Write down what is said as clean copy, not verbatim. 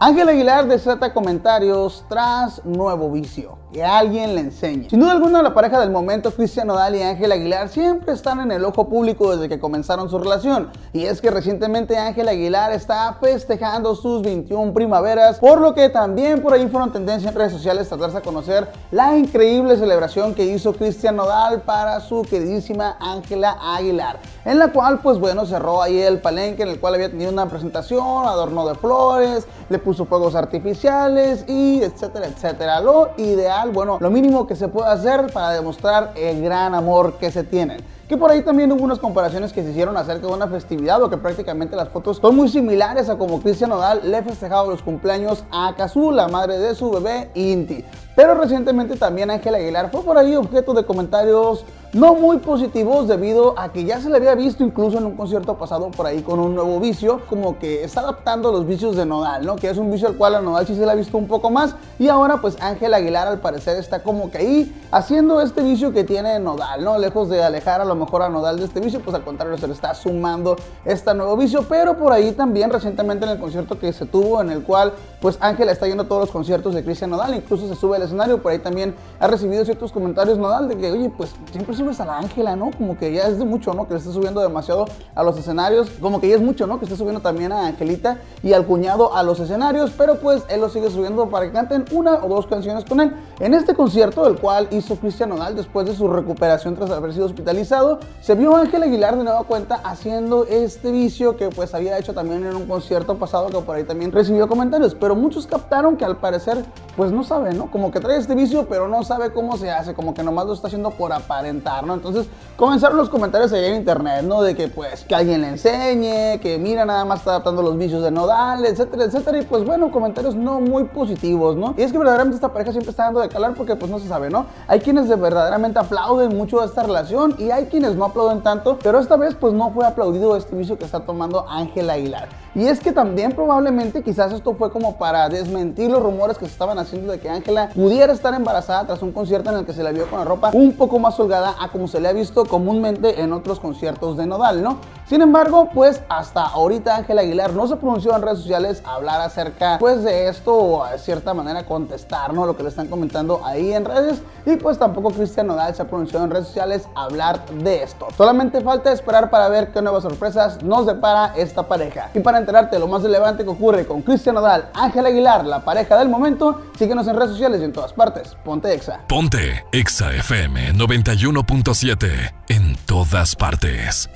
Ángel Aguilar desata comentarios tras nuevo vicio, que alguien le enseñe. Sin duda alguna, la pareja del momento, Cristian Nodal y Ángel Aguilar, siempre están en el ojo público desde que comenzaron su relación. Y es que recientemente Ángel Aguilar está festejando sus 21 primaveras, por lo que también por ahí fueron tendencia en redes sociales tras darse a conocer la increíble celebración que hizo Cristian Nodal para su queridísima Ángela Aguilar, en la cual pues bueno, cerró ahí el palenque en el cual había tenido una presentación, adorno de flores, le puso fuegos artificiales y etcétera, etcétera. Lo ideal, bueno, lo mínimo que se puede hacer para demostrar el gran amor que se tienen. Que por ahí también hubo unas comparaciones que se hicieron acerca de una festividad, o que prácticamente las fotos son muy similares a como Cristian Nodal le festejaba los cumpleaños a Cazzu, la madre de su bebé Inti. Pero recientemente también Ángel Aguilar fue por ahí objeto de comentarios no muy positivos, debido a que ya se le había visto incluso en un concierto pasado por ahí con un nuevo vicio, como que está adaptando los vicios de Nodal, ¿no? Que es un vicio al cual a Nodal sí se le ha visto un poco más, y ahora pues Ángel Aguilar al parecer está como que ahí haciendo este vicio que tiene Nodal, ¿no? Lejos de alejar a lo mejor a Nodal de este vicio, pues al contrario se le está sumando este nuevo vicio. Pero por ahí también recientemente en el concierto que se tuvo, en el cual pues Ángel está yendo a todos los conciertos de Cristian Nodal, incluso se sube al escenario, por ahí también ha recibido ciertos comentarios Nodal de que, oye, pues siempre subes a la Ángela, ¿no? Como que ya es de mucho, ¿no? Que le esté subiendo demasiado a los escenarios, como que ya es mucho, ¿no? Que esté subiendo también a Angelita y al cuñado a los escenarios, pero pues él lo sigue subiendo para que canten una o dos canciones con él. En este concierto, el cual hizo Cristian Nodal después de su recuperación tras haber sido hospitalizado, se vio a Ángel Aguilar de nueva cuenta haciendo este vicio que pues había hecho también en un concierto pasado, que por ahí también recibió comentarios, pero muchos captaron que al parecer pues no sabe, ¿no? Como que trae este vicio, pero no sabe cómo se hace, como que nomás lo está haciendo por aparentar, ¿no? Entonces comenzaron los comentarios allá en internet, ¿no? De que pues que alguien le enseñe, que mira, nada más está adaptando los vicios de Nodal, etcétera, etcétera. Y pues bueno, comentarios no muy positivos, ¿no? Y es que verdaderamente esta pareja siempre está dando de calar, porque pues no se sabe, ¿no? Hay quienes verdaderamente aplauden mucho a esta relación y hay quienes no aplauden tanto, pero esta vez pues no fue aplaudido este vicio que está tomando Ángel Aguilar. Y es que también probablemente quizás esto fue como para desmentir los rumores que se estaban haciendo de que Ángela pudiera estar embarazada tras un concierto en el que se la vio con la ropa un poco más holgada a como se le ha visto comúnmente en otros conciertos de Nodal, ¿no? Sin embargo, pues hasta ahorita Ángel Aguilar no se pronunció en redes sociales a hablar acerca pues de esto, o de cierta manera contestar, ¿no? Lo que le están comentando ahí en redes, y pues tampoco Cristian Nodal se ha pronunciado en redes sociales a hablar de esto. Solamente falta esperar para ver qué nuevas sorpresas nos depara esta pareja. Y para enterarte de lo más relevante que ocurre con Cristian Nodal, Ángel Aguilar, la pareja del momento, síguenos en redes sociales y en todas partes. Ponte Exa. Ponte Exa FM 91.7 en todas partes.